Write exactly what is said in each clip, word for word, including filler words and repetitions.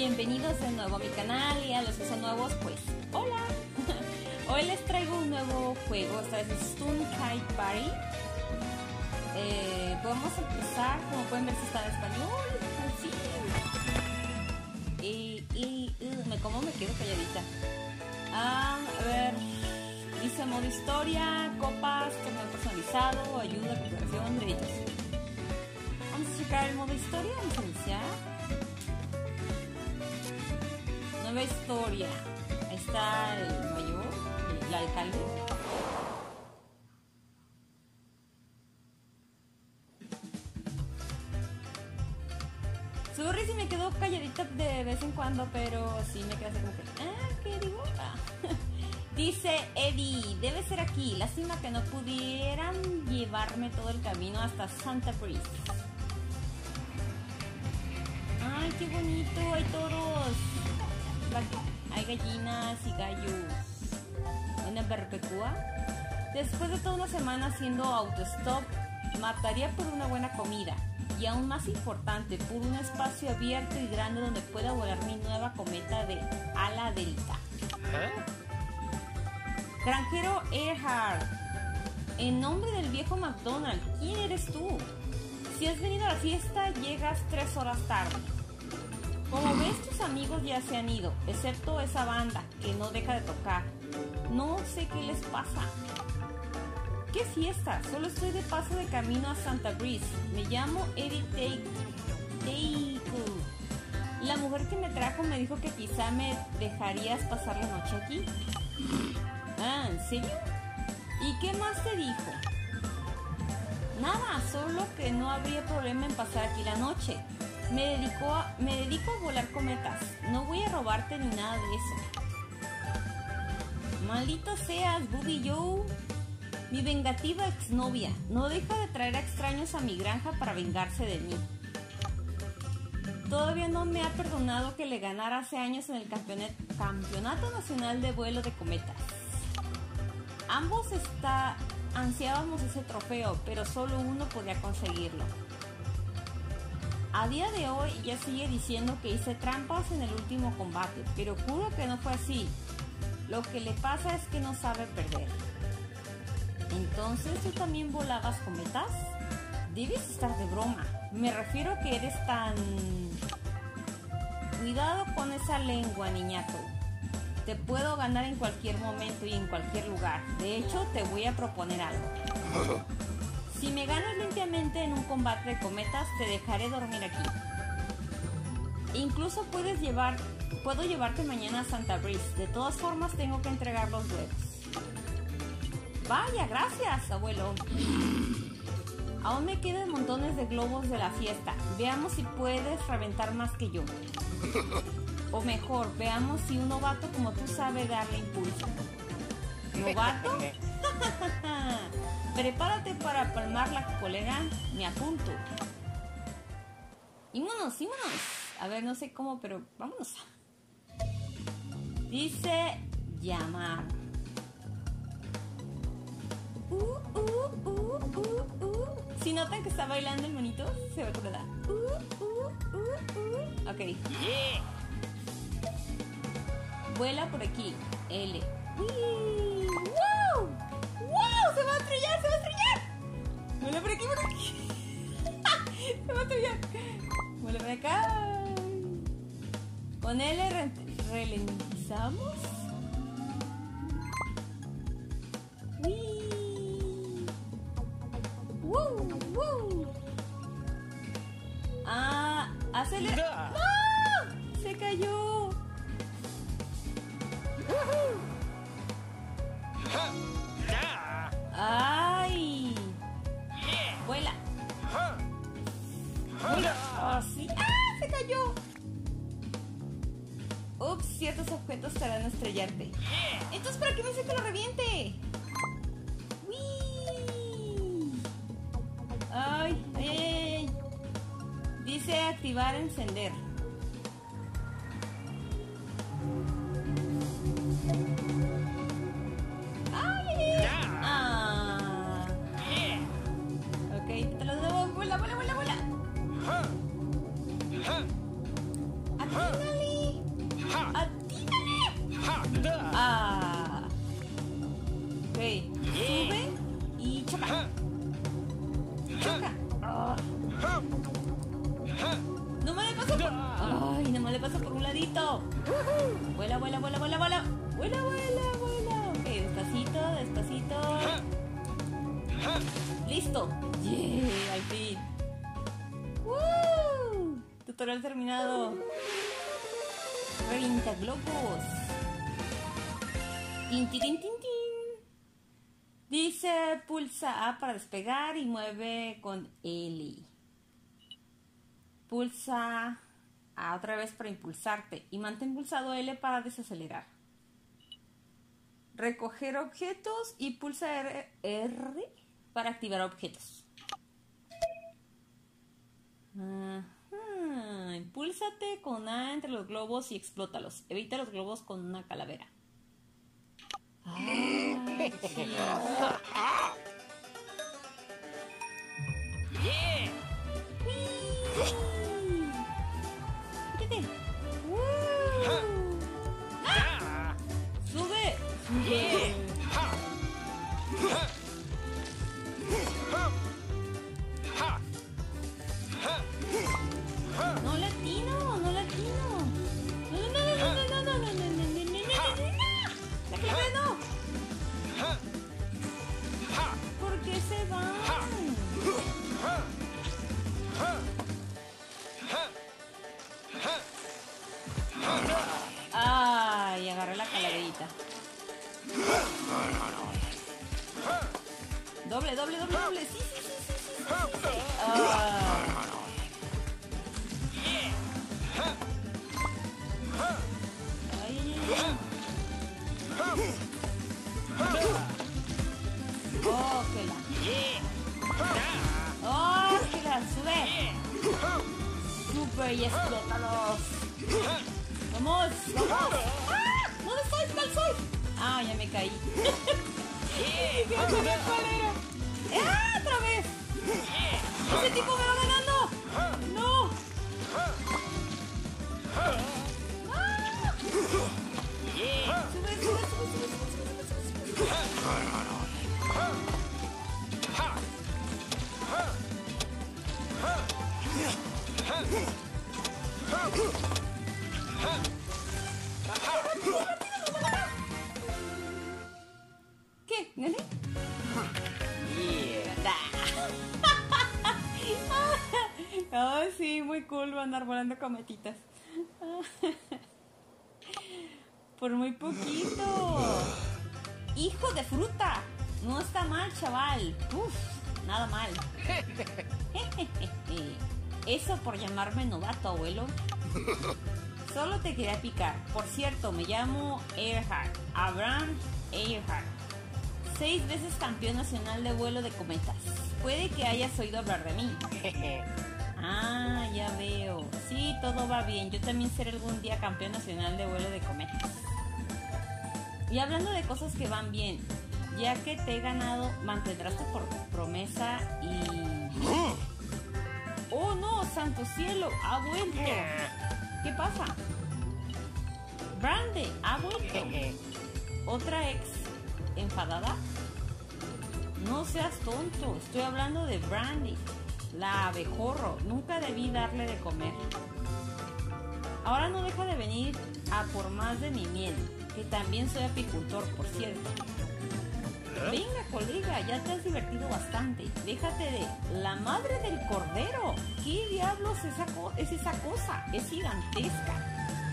Bienvenidos de nuevo a mi canal y a los que son nuevos, pues hola. Hoy les traigo un nuevo juego, esta vez es Stun Kite Party. eh, Vamos a empezar, como pueden ver si está en español. Sí. Y, y uh, me como me quedo calladita. ah, A ver, dice modo historia, copas, torneo personalizado, ayuda, cooperación, derechos. Vamos a checar el modo historia, vamos a iniciar. Nueva historia. Ahí está el mayor, el alcalde. Sorry si me quedo calladita de vez en cuando, pero sí me quedo así como que, ah, ¿qué digo? Ah. Dice Eddie, debe ser aquí. Lástima que no pudieran llevarme todo el camino hasta Santa Breeze. Ay, qué bonito, hay toros. Hay gallinas y gallos. Una barbacoa. Después de toda una semana haciendo autostop, mataría por una buena comida. Y aún más importante, por un espacio abierto y grande donde pueda volar mi nueva cometa de ala delta. ¿Eh? Granjero Earhart, en nombre del viejo McDonald, ¿quién eres tú? Si has venido a la fiesta, llegas tres horas tarde. Como ves, tus amigos ya se han ido, excepto esa banda que no deja de tocar. No sé qué les pasa. ¿Qué fiesta? Solo estoy de paso de camino a Santa Breeze. Me llamo Edith Teiku. La mujer que me trajo me dijo que quizá me dejarías pasar la noche aquí. Ah, ¿en serio? ¿Y qué más te dijo? Nada, solo que no habría problema en pasar aquí la noche. Me dedico, a, me dedico a volar cometas. No voy a robarte ni nada de eso. Maldito seas, Booby Joe. Mi vengativa exnovia no deja de traer a extraños a mi granja para vengarse de mí. Todavía no me ha perdonado que le ganara hace años en el campeonato, campeonato nacional de vuelo de cometas. Ambos está, ansiábamos ese trofeo, pero solo uno podía conseguirlo. A día de hoy ella sigue diciendo que hice trampas en el último combate, pero juro que no fue así. Lo que le pasa es que no sabe perder. Entonces, ¿tú también volabas cometas? Debes estar de broma. Me refiero a que eres tan... Cuidado con esa lengua, niñato. Te puedo ganar en cualquier momento y en cualquier lugar. De hecho, te voy a proponer algo. Si me ganas limpiamente en un combate de cometas, te dejaré dormir aquí. Incluso puedes llevar, puedo llevarte mañana a Santa Breeze. De todas formas, tengo que entregar los huevos. Vaya, gracias, abuelo. Aún me quedan montones de globos de la fiesta. Veamos si puedes reventar más que yo. O mejor, veamos si un novato como tú sabe darle impulso. ¿Novato? Prepárate para palmar la colega, me apunto. ¡Ímonos, ímonos! A ver, no sé cómo, pero vámonos. Dice llamar. Uh, uh, uh, uh, uh. Si notan que está bailando el monito, se va a acordar. Uh, uh, uh, uh. Ok. Yeah. Vuela por aquí. L. Wee. ¡Wow! ¡Wow! ¡Se va a estrellar! ¡Se va a estrellar! ¡Vuela por aquí, por aquí! ¡Se va a estrellar! ¡Vuela por acá! Con L re ralentizamos. ¡Wii! ¡Wow! ¡Wow! ¡Ah! ¡Acelera! ¡No! ¡Se cayó! ¡Ay! ¡Vuela! ¡Vuela! ¡Oh, sí! ¡Ah! ¡Se cayó! Ups, ciertos objetos te harán estrellarte. Entonces, ¿para qué me dice que lo reviente? ¡Wii! ¡Ay! ¡Ay, ay, ay! Dice activar, encender. ¡Vuela, vuela, vuela, vuela! ¡Adrenalina! choca. Choca. Oh. No me le paso por... Ay, no me le paso por un ladito. Vuela, vuela, vuela, vuela, vuela. Vuela, vuela, vuela. Ok, despacito, despacito. Listo. Yeah, al fin. ¡Woo! Tutorial terminado. treinta globos. Tin, tin, tin, tin, tin. Dice pulsa A para despegar y mueve con L. Pulsa A otra vez para impulsarte y mantén pulsado L para desacelerar. Recoger objetos y pulsa R, R para activar objetos. Ajá. Impúlsate con A entre los globos y explótalos. Evita los globos con una calavera. Ah, sí. Yeah. Fíjate. ¡Woo! ¡Ah! ¡Sube! ¡Sube! No latino, no latino. No, no, no, no, no, no, no, no, no, no, no, no, no. La clave no. ¿Por qué se van? Ay, agarré la calaverita. Doble, doble, doble, doble. Sí, sí, sí, sí, sí, sí, sí. Ah. Ay, ay, ay. Oh, que la. Oh, que la sube. Super y explótalos. Vamos, vamos. ¡Ah! ¿Dónde estoy? ¿Cuál soy? Ah, ya me caí. ¿Qué va a saber cuál era? ¡Ah! ¡Otra vez! ¡Ese tipo me va ganando! ¡No! ¡Ah! ¡Sube, sube, sube, sube, sube, sube, sube, sube! ¿Qué? ¿Gané? Oh, sí, muy cool andar volando cometitas. Por muy poquito. ¡Hijo de fruta! No está mal, chaval. Uf, nada mal. Eso por llamarme novato, abuelo. Solo te quería picar. Por cierto, me llamo Earhart. Abraham Earhart. Seis veces campeón nacional de vuelo de cometas. Puede que hayas oído hablar de mí. Ah, ya veo. Sí, todo va bien. Yo también seré algún día campeón nacional de vuelo de cometas. Y hablando de cosas que van bien, ya que te he ganado, mantendrás tu promesa y... ¡Oh, no! ¡Santo cielo! ¡Ha vuelto! ¿Qué pasa? Brandy, ha vuelto. ¿Otra ex enfadada? No seas tonto. Estoy hablando de Brandy, la abejorro. Nunca debí darle de comer. Ahora no deja de venir a por más de mi miel, que también soy apicultor, por cierto. Venga, colega, ya te has divertido bastante. Déjate de la madre del cordero. ¿Qué diablos es esa, co es esa cosa? Es gigantesca.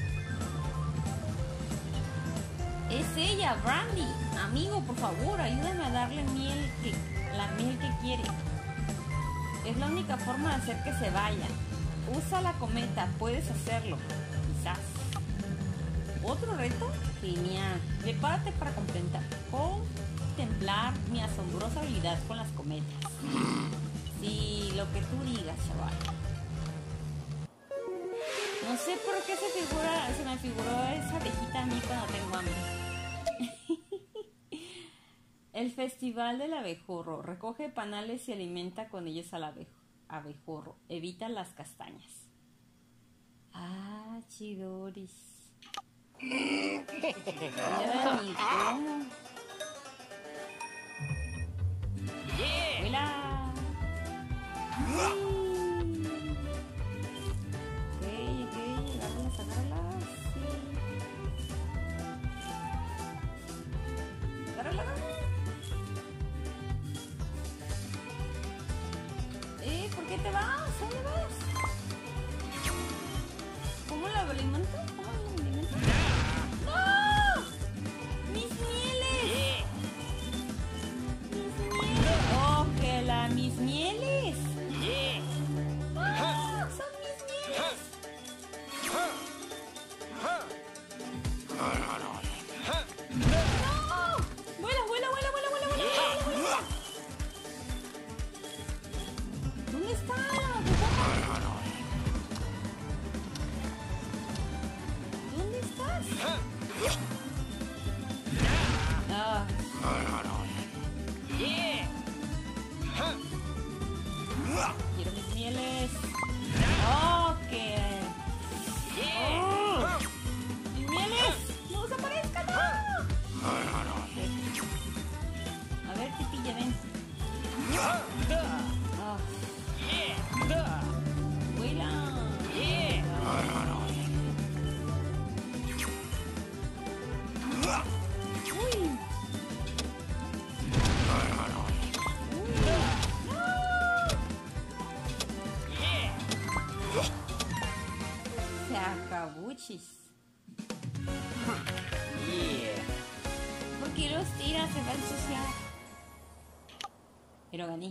Es ella, Brandy. Amigo, por favor, ayúdame a darle miel que, la miel que quiere. Es la única forma de hacer que se vaya. Usa la cometa, puedes hacerlo. Quizás. ¿Otro reto? Genial. Prepárate para contemplar, contemplar mi asombrosa habilidad con las cometas. Sí, lo que tú digas, chaval. No sé por qué se figura, se me figuró esa abejita a mí cuando tengo hambre. El Festival del Abejorro. Recoge panales y alimenta con ellos al abejo, abejorro. Evita las castañas. Ah, chidoris. Mira ni cómo. Ok, ok, agárralas, agárralas. Sí. Agárrala, agárrala. Eh, ¿por qué te vas? ¿Dónde vas? ¿Cómo la alimento? ¿Cómo la alimento? ¡No! ¡Mis mieles! ¡Mis mieles! ¡Oh, que la mis mieles! ¡Ah! ¡Son mis mieles! ¡No! ¡Vuela, vuela, vuela, vuela, vuela, vuela, vuela, vuela! ¿Dónde está? ¿Dónde estás? Ah. Quiero mis mieles. Ok. Oh. ¡Mis mieles! ¡No desaparezcan! ¡No! A ver, Tipilla, ven. Ah. Vuela. Uy. Se acabuchis. ¿Por qué los tiras? Se va a ensuciar. Pero gané.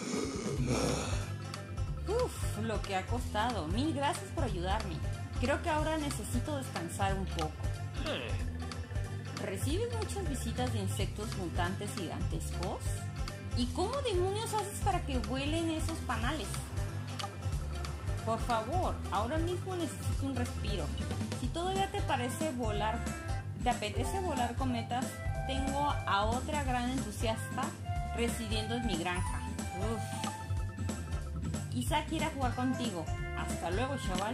Uf, lo que ha costado. Mil gracias por ayudarme. Creo que ahora necesito descansar un poco. ¿Recibes muchas visitas de insectos mutantes gigantescos? ¿Y cómo demonios haces para que vuelen esos panales? Por favor, ahora mismo necesito un respiro. Si todavía te parece volar, te apetece volar cometas, tengo a otra gran entusiasta residiendo en mi granja. Uf. Quizá quiera jugar contigo. Hasta luego, chaval.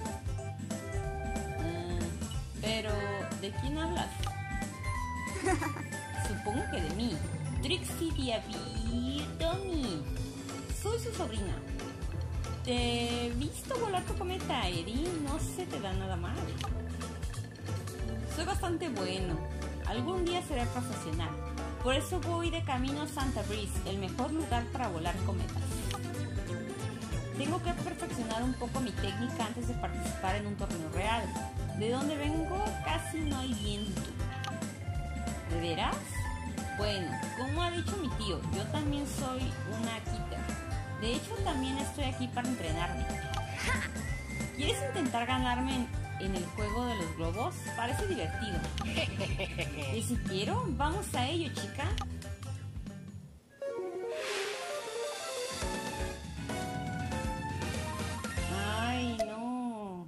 Uh, pero, ¿de quién hablas? Supongo que de mí. Trixie Diabitomi. Soy su sobrina. Te he visto volar tu cometa, Eri. No se te da nada mal. Soy bastante bueno. Algún día seré profesional. Por eso voy de camino a Santa Breeze, el mejor lugar para volar cometas. Tengo que perfeccionar un poco mi técnica antes de participar en un torneo real. De donde vengo casi no hay viento. ¿De veras? Bueno, como ha dicho mi tío, yo también soy una Keeper. De hecho, también estoy aquí para entrenarme. ¿Quieres intentar ganarme en, en el juego de los globos? Parece divertido. ¿Y si quiero? Vamos a ello, chica. Ay, no.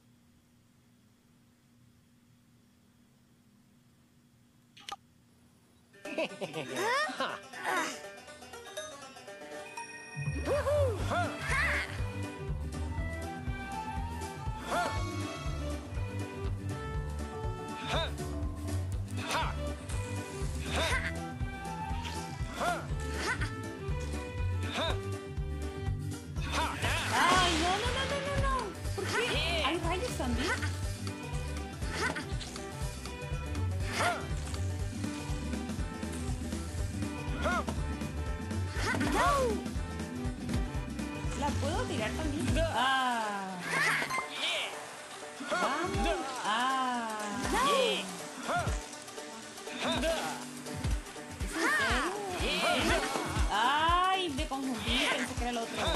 Ay, no, no, no, no, no, no. ¿Por qué? ¿Hay rayos también? ¿La puedo tirar también? Ah. Vamos. Ah. ¿Es en serio? Ay, me confundí, pensé que era el otro.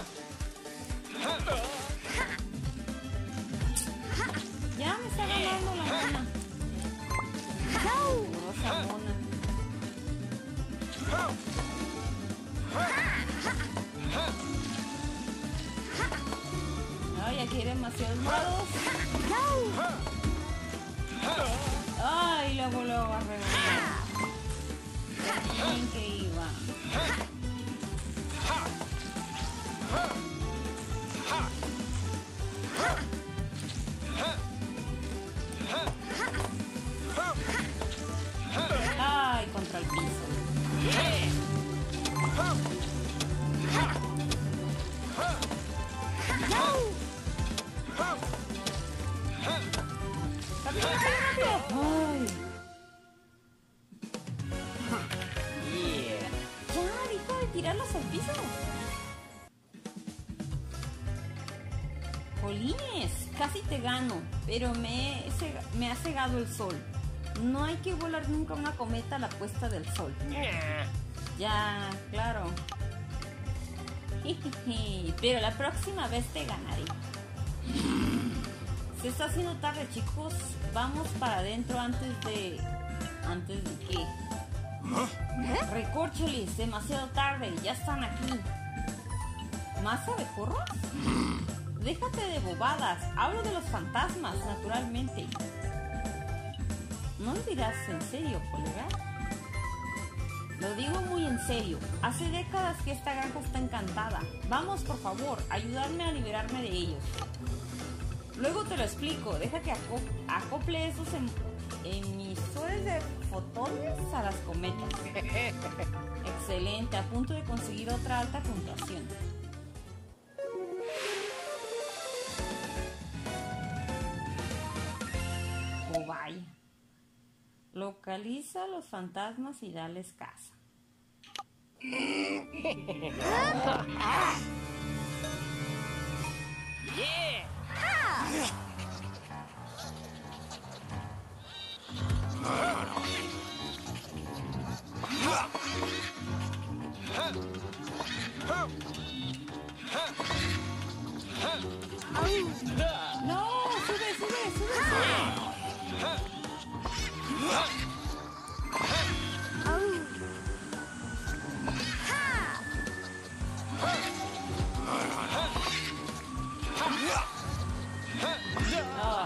Ya me está ganando la mona. Rosa mona. Ay, aquí hay demasiados lados. Ay, luego lo agarré. Bien que iba. Ay, contra el piso. Ya, deja de tirarlas al piso. Jolines, casi te gano, pero me, he cega- me ha cegado el sol. No hay que volar nunca una cometa a la puesta del sol. Ya, claro. Pero la próxima vez te ganaré. Se está haciendo tarde, chicos. Vamos para adentro antes de... ¿Antes de qué? Recórcholis, demasiado tarde. Ya están aquí. ¿Más abejorros? Déjate de bobadas. Hablo de los fantasmas, naturalmente. ¿No lo dirás en serio, colega? Lo digo muy en serio. Hace décadas que esta granja está encantada. Vamos, por favor, ayudarme a liberarme de ellos. Luego te lo explico. Deja que aco acople esos em emisores de fotones a las cometas. Excelente, a punto de conseguir otra alta puntuación. Oh, vaya. Localiza a los fantasmas y dales caza. Yeah! No, sube, sube, sube, sube. Ah.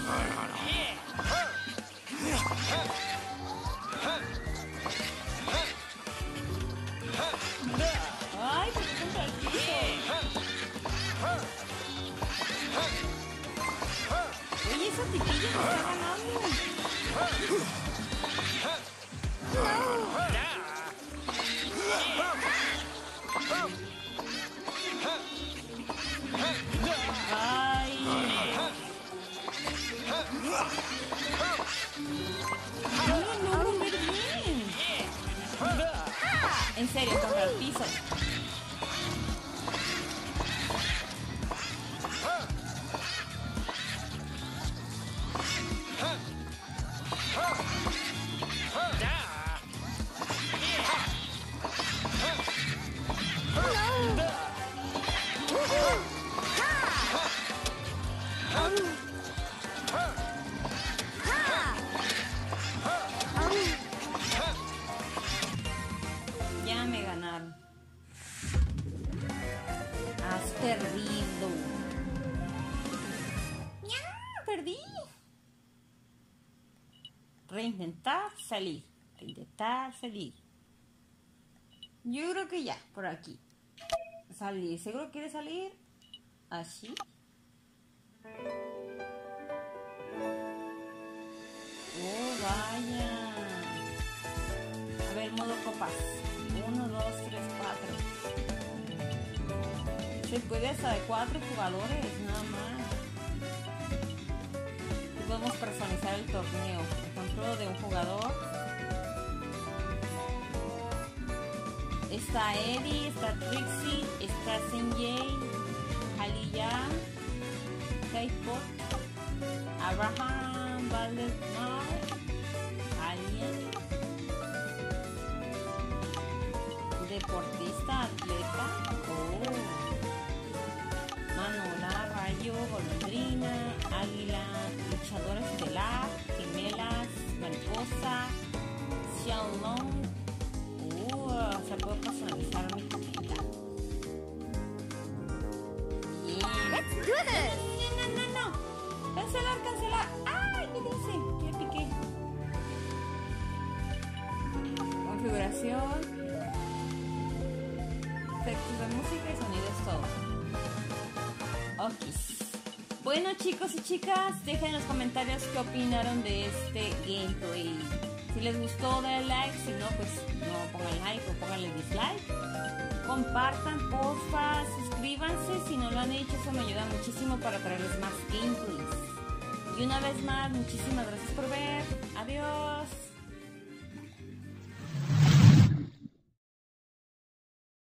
Ay, pues contra el piso. Oye, esa tipilla me está ganando. Ay. No lo logro ver bien. En serio, contra el piso. Ya me ganaron. Has perdido. ¡Ya! Perdí. Reintentar salir. Reintentar salir. Yo creo que ya, por aquí. Salir. ¿Seguro quiere salir? Así. Oh, vaya. A ver, modo copas. Uno, dos, tres, cuatro. Se puede hasta de cuatro jugadores, nada más. Y podemos personalizar el torneo. Por ejemplo, de un jugador. Está Eddie, está Trixie, está Sanjay, Aliyah, K-Pop, Abraham, Valdemar, Alien, deportista, atleta, oh, Manola, Rayo, Golondrina, Águila, luchadora estelar, gemelas, mariposa, Xiaolong. Uh, se puede personalizar mi cometa. Yeah. Let's do this. No, no, no, no. Cancelar, cancelar. Ay, ¿qué dice? ¿Qué piqué? Configuración. Efectos de música y sonidos, todo. Ok. Bueno, chicos y chicas, dejen en los comentarios qué opinaron de este gameplay. Si les gustó, denle like. Si no, pues no pongan like o pónganle dislike. Compartan, porfa. Suscríbanse si no lo han hecho. Eso me ayuda muchísimo para traerles más gameplays. Y una vez más, muchísimas gracias por ver. Adiós.